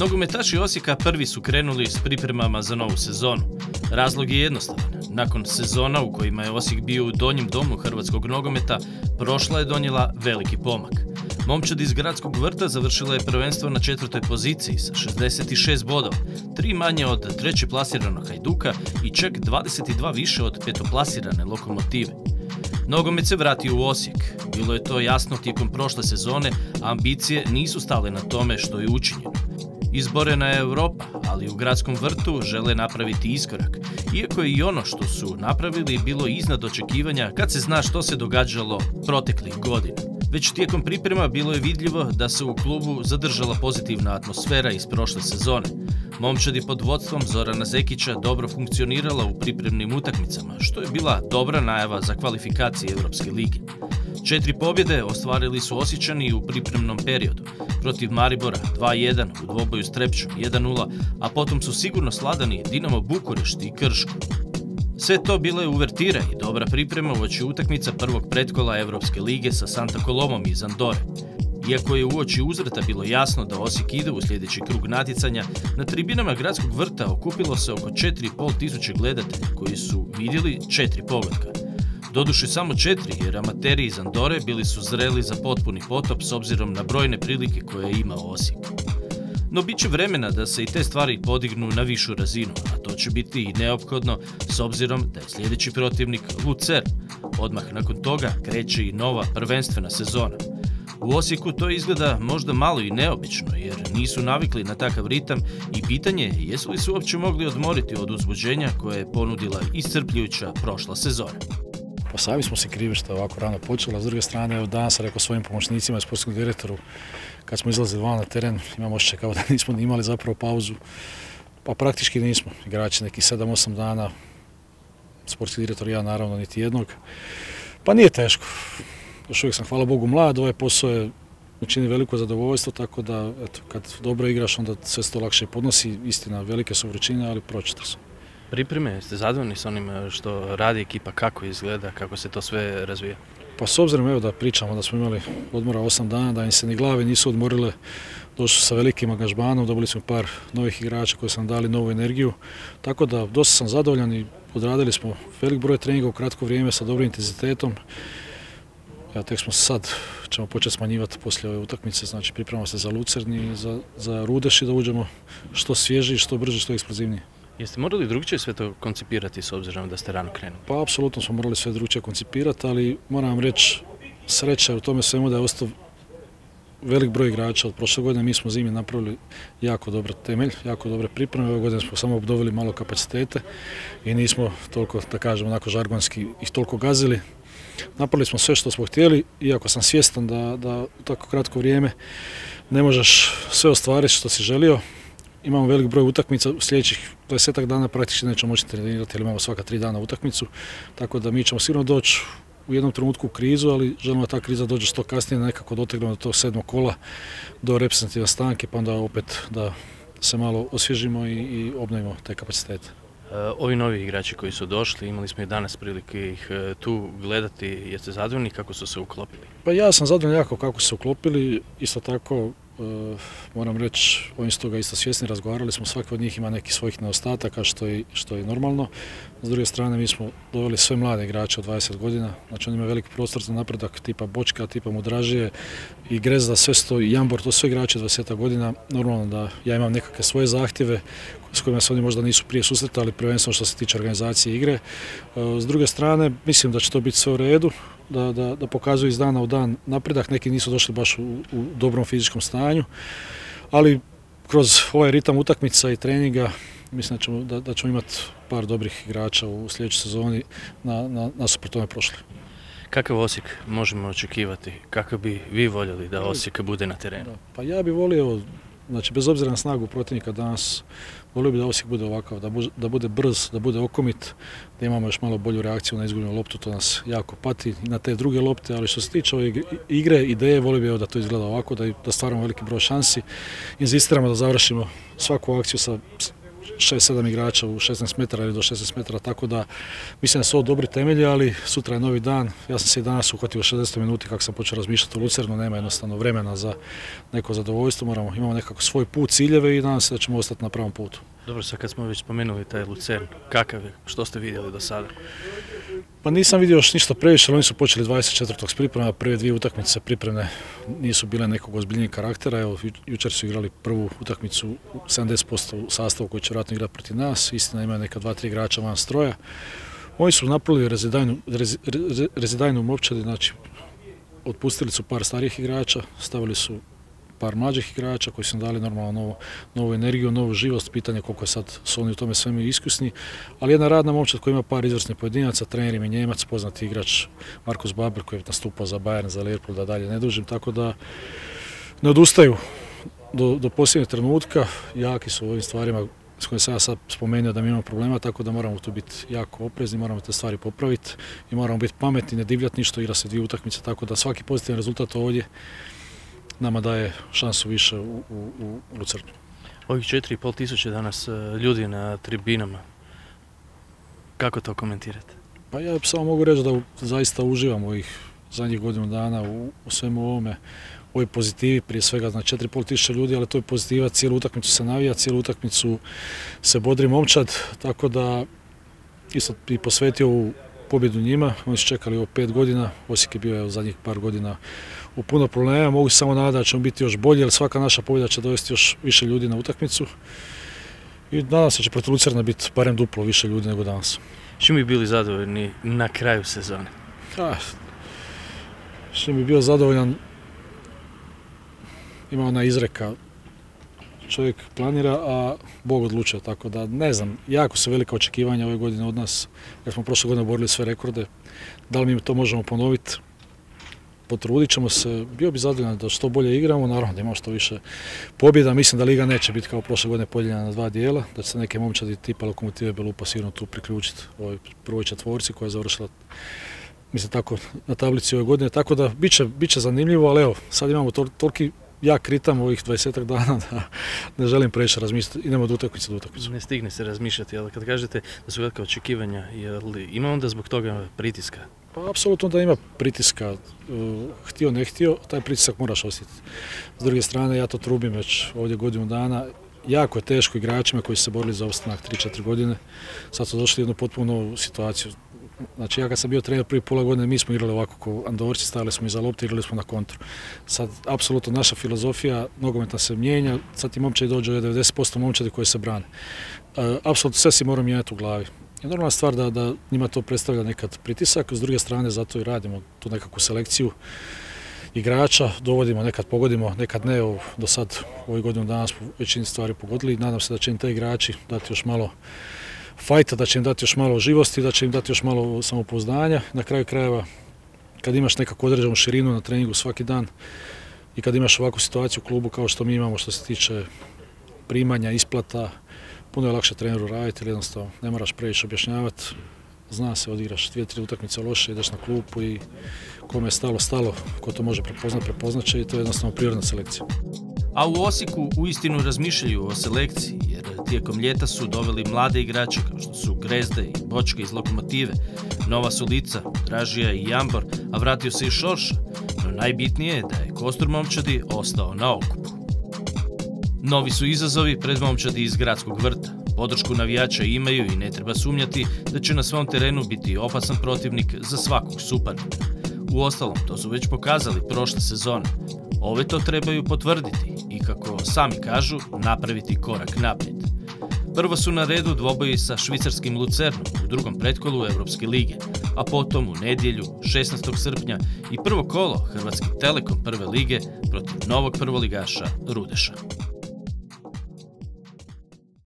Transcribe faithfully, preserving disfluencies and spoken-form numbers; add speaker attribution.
Speaker 1: Nogometaši Osijeka prvi su krenuli s pripremama za novu sezonu. Razlog je jednostavan. Nakon sezona u kojima je Osijek bio u donjem domu hrvatskog nogometa, prošla je donijela veliki pomak. Momčad iz Gradskog vrta završila je prvenstvo na četvrtoj poziciji sa šezdeset šest bodova, tri manje od treće plasiranog Hajduka i čak dvadeset dva više od petoplasirane Lokomotive. Nogomet se vratio u Osijek. Bilo je to jasno tijekom prošle sezone, a ambicije nisu stale na tome što je učinjeno. Izborena je Europa, ali u Gradskom vrtu žele napraviti iskorak, iako je i ono što su napravili bilo iznad očekivanja kad se zna što se događalo proteklih godina. Već tijekom priprema bilo je vidljivo da se u klubu zadržala pozitivna atmosfera iz prošle sezone. Momčad je pod vodstvom Zorana Zekića dobro funkcionirala u pripremnim utakmicama, što je bila dobra najava za kvalifikacije Europske lige. Četiri pobjede ostvarili su Osječani u pripremnom periodu. Protiv Maribora dva jedan, u dvoboju s Trepčom jedan nula, a potom su sigurno sladani Dinamo Bukurešt i Krško. Sve to bila je uvertira i dobra priprema uoči utakmica prvog pretkola Europske lige sa Santa Colomom iz Andore. Iako je uoči uzvrata bilo jasno da Osijek ide u sljedeći krug natjecanja, na tribinama Gradskog vrta okupilo se oko četiri i pol tisuće gledatelja koji su vidjeli četiri pogotka. Doduše samo četiri, jer amateri iz Andore bili su zreli za potpuni potop s obzirom na brojne prilike koje je imao Osijek. No bit će vremena da se i te stvari podignu na višu razinu, a to će biti i neophodno s obzirom da je sljedeći protivnik Lucern. Odmah nakon toga kreće i nova prvenstvena sezona. U Osijeku to izgleda možda malo i neobično, jer nisu navikli na takav ritam i pitanje je jesu li se uopće mogli odmoriti od uzbuđenja koje je ponudila iscrpljujuća prošla sezona.
Speaker 2: Pa sami smo se krivi što je ovako rano počelo, a s druge strane, evo danas sam rekao svojim pomoćnicima i sportskom direktoru, kad smo izlazili van na teren, imam osjećaj kao da nismo imali zapravo pauzu, pa praktički nismo. Igrači neki sedam osam dana, sportski direktor i ja naravno niti jednog, pa nije teško. Još uvijek sam, hvala Bogu, mlad, ovaj posao je mi čini veliko zadovoljstvo, tako da eto, kad dobro igraš onda sve se to lakše podnosi, istina velike su vrućine, ali proći to se.
Speaker 1: Pripreme, ste zadovoljni s onim što radi ekipa, kako izgleda, kako se to sve razvija?
Speaker 2: Pa s obzirom evo da pričamo da smo imali odmora osam dana, da im se ni glave nisu odmorile, došli sa velikim angažmanom, dobili smo par novih igrača koji su nam dali novu energiju, tako da dosta sam zadovoljan i odradili smo velik broj treninga u kratko vrijeme sa dobrim intenzitetom. Ja, tek smo sad, ćemo početi smanjivati poslije ove utakmice, znači pripremamo se za Lucern i za, za Rudeši da uđemo što svježiji, što brže, što eksplozivnije.
Speaker 1: Jeste morali drugčije sve to koncipirati s obzirom da ste rano krenuli?
Speaker 2: Pa apsolutno smo morali sve drugčije koncipirati, ali moram vam reći, sreća je u tome svemu da je ostao velik broj igrača. Od prošle godine mi smo zimi napravili jako dobar temelj, jako dobre pripreme. Ove godine smo samo obnovili malo kapacitete i nismo toliko, da kažemo, onako žargonski ih toliko gazili. Napravili smo sve što smo htjeli, iako sam svjestan da, da u tako kratko vrijeme ne možeš sve ostvariti što si želio. Imamo velik broj utakmica, u sljedećih dvadesetak dana praktički nećemo moći trenirati jer imamo svaka tri dana utakmicu, tako da mi ćemo sigurno doći u jednom trenutku u krizu, ali želimo da ta kriza dođe što kasnije, da nekako dotegnemo do tog sedmog kola, do reprezentativne stanke, pa onda opet da se malo osvježimo i, i obnovimo te kapacitete.
Speaker 1: Ovi novi igrači koji su došli, imali smo i danas prilike ih tu gledati, jeste zadovoljni kako su se uklopili? Pa
Speaker 2: ja sam zadovoljan jako kako su se uklopili, isto tako Uh, moram reći, oni su toga isto svjesni, razgovarali smo, svaki od njih ima neki svojih nedostataka što je, što je normalno. S druge strane, mi smo doveli sve mlade igrače od dvadeset godina, znači oni imaju veliki prostor za napredak tipa Bočka, tipa Mudražije i Grezda, sve sto, Jambor, to sve igrače dvadeset godina. Normalno da ja imam nekakve svoje zahtjeve s kojima se oni možda nisu prije susretali, prvenstveno što se tiče organizacije igre. Uh, s druge strane, mislim da će to biti sve u redu. Da, da, da pokazuju iz dana u dan napredak, neki nisu došli baš u, u dobrom fizičkom stanju, ali kroz ovaj ritam utakmica i treninga mislim da ćemo, da, da ćemo imati par dobrih igrača u sljedećoj sezoni na, na, nasuprot tome prošli.
Speaker 1: Kakav Osijek možemo očekivati? Kako bi vi voljeli da Osijek bude na terenu?
Speaker 2: Da, pa ja bih volio, znači bez obzira na snagu protivnika danas, volio bi da Osijek bude ovakav, da, bu, da bude brz, da bude okomit, da imamo još malo bolju reakciju na izgubljenu loptu, to nas jako pati i na te druge lopte, ali što se tiče ove igre, ideje, volio bi da to izgleda ovako, da, da stvaramo veliki broj šansi, inzistiramo da završimo svaku akciju sa šest sedam igrača u šesnaest metara ili do šesnaest metara, tako da mislim da su ovo dobri temelji, ali sutra je novi dan. Ja sam se i danas uhvatio u šezdesetoj minuti kako sam počeo razmišljati o Lucernu, nema jednostavno vremena za neko zadovoljstvo, moramo, imamo nekako svoj put, ciljeve i nadam se da ćemo ostati na pravom putu.
Speaker 1: Dobro, sad kad smo već spomenuli taj Lucern, kakav je, što ste vidjeli do sada?
Speaker 2: Pa nisam vidio još ništa previše, ali oni su počeli dvadeset četvrtog s priprema, prve dvije utakmice pripremne nisu bile nekog ozbiljnijeg karaktera. Evo, jučer su igrali prvu utakmicu u sedamdeset posto u sastavu koji će vjerojatno igrati protiv nas, istina imaju neka dva, tri igrača van stroja. Oni su napravili rezidajnu, rez, rezidajnu momčadi, znači otpustili su par starijih igrača, stavili su par mlađih igrača koji su dali normalno novu, novu energiju, novu živost, pitanje koliko je sad su oni u tome svemu iskusni, ali jedna radna momčad koja ima par izvrsnih pojedinaca, trener im je Njemac, poznati igrač Markus Baber koji je nastupao za Bayern, za Liverpool, da dalje ne dužim, tako da ne odustaju do, do posljednjeg trenutka, jaki su u ovim stvarima s kojim sam ja sad spomenuo da mi imamo problema, tako da moramo tu biti jako oprezni, moramo te stvari popraviti i moramo biti pametni, ne divljati ništa, igra se dvije utakmice, tako da svaki pozitivan rezultat ovdje nama daje šansu više u, u, u Lucernu.
Speaker 1: Ovih četiri i pol tisuće danas ljudi na tribinama, kako to komentirate?
Speaker 2: Pa ja samo mogu reći da zaista uživam ovih zadnjih godinu dana u, u svemu ovome, ovoj pozitivi, prije svega na četiri i pol tisuće ljudi, ali to je pozitiva, cijelu utakmicu se navija, cijelu utakmicu se bodri momčad, tako da isto bi posvetio ovu pobjedu njima, oni su čekali ovo pet godina, Osijek je bio u zadnjih par godina u puno problema, mogu se samo nadati da ćemo biti još bolji, jer svaka naša pobjeda će dovesti još više ljudi na utakmicu i nadam se da će protiv Lucerna biti barem duplo više ljudi nego danas.
Speaker 1: Čim bi bili zadovoljni na kraju sezone?
Speaker 2: Ah, čim bi bio zadovoljan, ima ona izreka, čovjek planira, a Bog odlučuje, tako da ne znam, jako su velika očekivanja ove godine od nas, jer smo prošle godine borili sve rekorde, da li mi to možemo ponoviti, potrudit ćemo se, bio bi zadovoljan da što bolje igramo, naravno da imamo što više pobjeda, mislim da liga neće biti kao prošle godine podijeljena na dva dijela, da će se neke momčadi tipa Lokomotive Belupa sigurno tu priključiti ovoj prvoj četvorci koja je završila, mislim tako, na tablici ove godine, tako da bit će, bit će zanimljivo, ali evo, sad imamo tol, toliki jak ritam ovih dvadesetak dana da ne želim previše razmišljati, idemo od utakmice do utakmice.
Speaker 1: Ne stigne se razmišljati, ali kad kažete da su velika očekivanja, jel ima onda zbog toga pritiska?
Speaker 2: Pa apsolutno da ima pritiska, htio ne htio, taj pritisak moraš osjetiti. S druge strane, ja to trubim već ovdje godinu dana, jako je teško igračima koji su se borili za opstanak tri četiri godine, sad su došli u jednu potpuno novu situaciju. Znači ja kad sam bio trener prvi pola godine, mi smo igrali ovako kao Andorci, stavili smo iza lopte, igrali smo na kontru. Sad, apsolutno naša filozofija nogometa se mijenja, sad ti momčadi dođu devedeset posto momčadi koji se brane. E, apsolutno sve si moramo mijenjati u glavi. Je normalna stvar da, da njima to predstavlja nekad pritisak, s druge strane zato i radimo tu nekakvu selekciju igrača, dovodimo, nekad pogodimo, nekad ne, o, do sad u ovoj godinu dana smo većini stvari pogodili i nadam se da će im te igrači dati još malo fajta, da će im dati još malo živosti, da će im dati još malo samopouzdanja. Na kraju krajeva, kad imaš nekakvu određenu širinu na treningu svaki dan i kad imaš ovakvu situaciju u klubu kao što mi imamo što se tiče primanja, isplata, puno je lakše treneru raditi, jer jednostavno ne moraš previše objašnjavati. Zna se, odigraš dvije, tri utakmice loše, ideš na klupu i kome je stalo, stalo, ko to može prepoznat, prepoznat će i to je jednostavno prirodna selekcija.
Speaker 1: A u Osijeku uistinu razmišljaju o selekciji, jer tijekom ljeta su doveli mlade igrače kao što su Grezde i Bočka iz Lokomotive, nova su lica, Dražija i Jambor, a vratio se i Šorša, no najbitnije je da je kostur momčadi ostao na okupu. Novi su izazovi pred momčadi iz gradskog vrta. Podršku navijača imaju i ne treba sumnjati da će na svom terenu biti opasan protivnik za svakog suparnika. Uostalom, to su već pokazali prošle sezone. Ove to trebaju potvrditi i, kako sami kažu, napraviti korak naprijed. Prvo su na redu dvoboji sa švicarskim Lucernom u drugom pretkolu Evropske lige, a potom u nedjelju, šesnaestog srpnja, i prvo kolo Hrvatski Telekom prve lige protiv novog prvoligaša Rudeša.